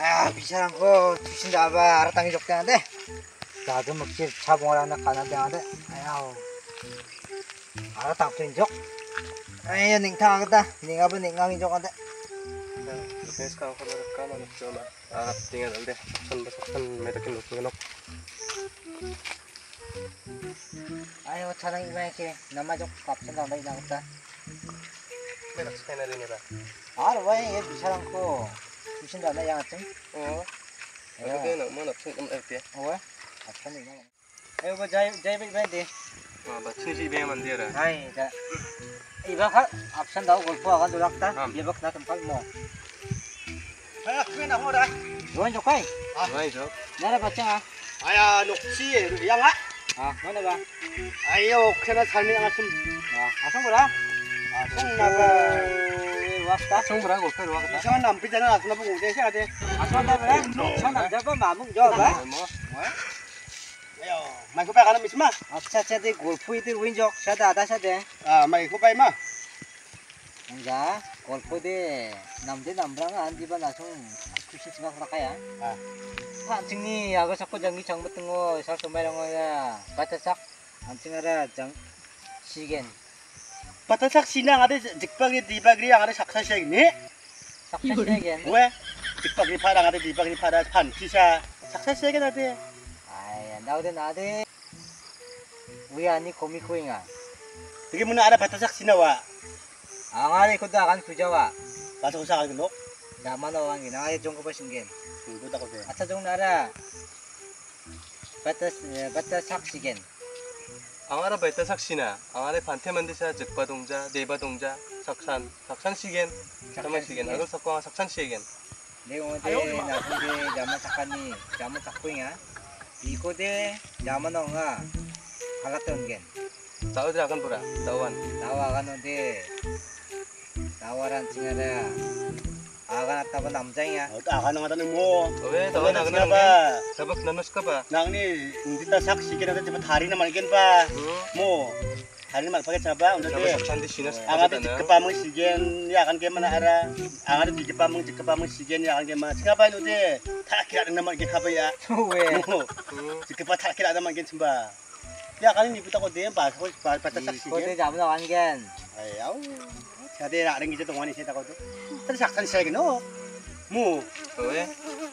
아, 비싼거 주신다 봐. 알아당기 적대한데. 나도 먹지 자봉을 하나 가나대한데. 아야우. 알아당긴 적. 아야 닝탕하겠다. 닝아부 닝강이 적한데. Guys, kau kalau rekam anak cuma tinggal deh, kan metakin lu kenok. 아유 차랑 이만하게 남아적 값은 당당히 나갔다. Metak sekali ini lah. 아, 왜 얘 비싼거 주신다 나 양아증? Oh, aku tuh nak mau nak sih kamu ya. 왜? 아, 천이 이만. 아유 뭐 자이 밴디. Ah, bacaan sih biar mandi ya. 아이 자 이박 앞선 나오고 골프하가 놀았다. 이박 나 tempat mau. 아, 그게 나오라. Doan jokai. Baik jok. Nara baca. 아야, 녹지 양아. Ah, mana ba? 아유, 그나 삶이 양아좀 Ah, asam berapa? 송나가 Wasta. Langsung berapa gue keluar kita. 이상한 남비잖아. 나도 보고 이제 해야 돼. Asam dah berapa? Sana jawab mamung jawab. 아유, 마이 코바이 가는 미스마. Acha jadi golfu itu winjok. Sada ada sada. 아, 마이 코바이 마. Enggak, golfu deh. Namde nambrang andi ba langsung kusi singa kaya. Ah. Anjing nih, aku sakko jangi jang betengo, sal sumerang ya. Batasak anjing ada jang sigen. 바타삭 신앙 아들 직박이 디박이 양아들 작사시야겠니? Saksa sigen. 왜? 직박이 파랑 아들 디박이 파라 판 기샤 작사시야겠 아들. Ay, daw din ade. Uya ni komiko nga. 이게 뭐나 알아 바타삭 신나와. Ang ari ko da kan kujawa. 가서 고사가는 거? Daman o ang ginaya jong ko ba singen. 이거다고 돼. At sa jong nara. Batas sigen. Ang ara baita saksina, ang ara pante mandi sa jekpa dongja, deba dongja, saksan sigen, sama sigen. Aku sakwa saksan sigen. Leong de na kunde daman sakani, daman sakko nga. Iko de daman o nga. Halaton gen. Tahu dia akan pura, tahuan. Tawagan o de. Tawaran singara. Agan at taba namjang nga. 아가는 하다는 뭐. Oke, tahuan akan 봐. nang. Sabak nanos ka ba? 나니 운디다 삭 시계는데 좀 다리나 말겐 봐. 뭐 다리나 말 파게 잡아. Sabak 근데 saksan di sinas. 아가도 직급하면 시겐 야간 게만 알아. 아가도 직급하면 시겐 야간 게만. 생각봐 노데 타키라는 말 이게 가봐야. 왜? 직급하 타키라는 말 괜찮 봐. 야간은 이쁘다고 내 봐서 바짝 Iko de 시겐. daman o ang gen. 아야우. 자대 아는 게 동안이 세다고도. 또 작산 시작이 너. 뭐 Oke.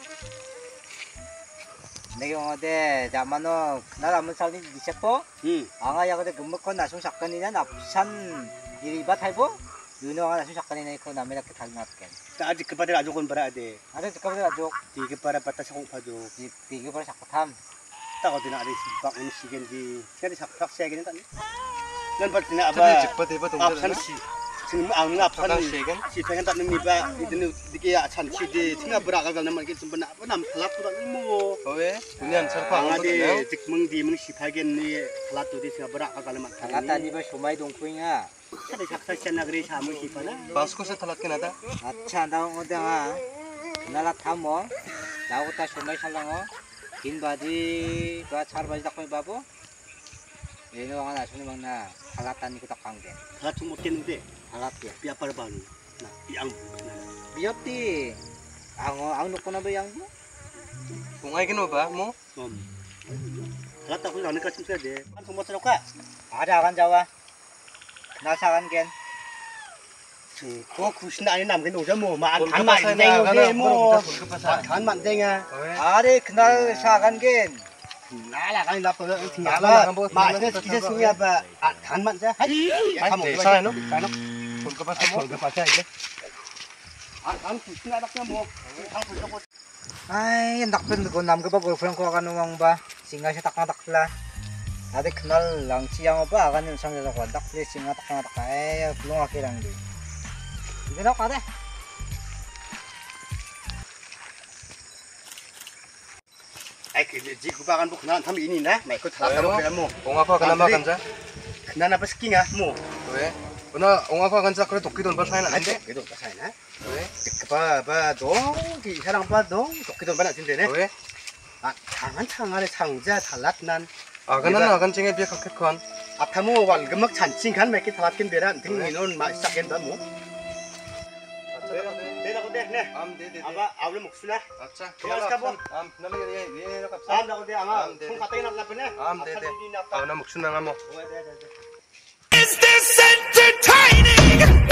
Leong o de daman o naraman salni disepo. 응. Anga ya de gumukon nasung sakkanina napsan iriba taibo. Yuno nga nasung sakkanina iko namira ke talnatken. 아직 급하대 아주 건 봐야 돼. Ada tukar aduk 되게 빨아 빠따 사공파도 tiga par sakutam. 따거든 아래 bakun 시겐지. 근데 작작 시작이는 단. 난 벌tina Tadi aba. jekpa deba dongja. 앞산 시. 지금 ang 앞산 Saksan sigen. 시팽한 단 니바 이든 이게 찬치디 생각보다 아가가는 말 이게 좀 남 플라프다 뭐. Oke, bunyan sarpa ang 아가데 직มึง디มึง시팔겠니 플라토디 생각보다 아가가는 말. Kata ni ba sumay dongkuing nga. 근데 작작 시나 그래 사무 시파나. Pasko sa talatkin ada. Acha daw o nga. Nalat mo. Daw ta sumay salango. Kin badi ba char badi takoy babo. Eno nga nasun mang na halatan ni ko takangge. 플라토 못 되는데 Halat ya. 삐아빠를 봐는. 나 이양. Biyoti. Ang nuko na ba yang mo? Kung ay gino ba mo? 플라타 훌 나는 거 좀 써야 돼. 한통 못 써놓을까? Ada kan Jawa. Nasa kan gen. 그거 구신 안에 남긴 오자 뭐. 만 Kung 간만 kapasa 땡 na, 오게 kana, 뭐. kung kapasa. 간만 땡아. Oke. Are kenal sa kan gen. 나라가니 나쁘다. 나가, 뭐, 마스크 나가, 기재승이야 봐. 아, 간만 자. 하이. Ay, sa ano? Kung kapasa mo. pasal 이제. 아, 간 구신 나락나 뭐. 강 불려고. Ay, nakpin ko nam ka ba girlfriend ko kan umang ba. Singa siya takla. Ade kenal lang siyang ba kan yung sang ko dakle singa takla. Eh, belum akhirang di. Hindi na kada. 아이, 그 지구바간 뭐 그난 담 이니나. 나 이거 다 Oke, 따로 mo. 그래 뭐. Kung ako ka na makan sa. 그난 아빠 스킹아 뭐. Oke. Una, kung ako kan sa kare tokki don ba sa na ande. 그래도 가사이나. Oke. 봐, 너, 이 사람 봐, 너, 도끼도 많아 진대네. Oke. 아, 장한 창안에 상자 달랐난. Akan na akan chinge biya kakek kon. 앞타무 walgemak 잔칭 간 몇개 달랐긴 데란 등이는 맛있다겠다 뭐. 내가 udah nih. 네네네. Apa awalnya maksudnya? 아차. Kaya ka po? 날라게 예 갑사. Am na udah ama. Am, Kung dede. katay na lapin eh. 네네. 나 목숨 나가 뭐. Uwe, dede. Is this entertaining?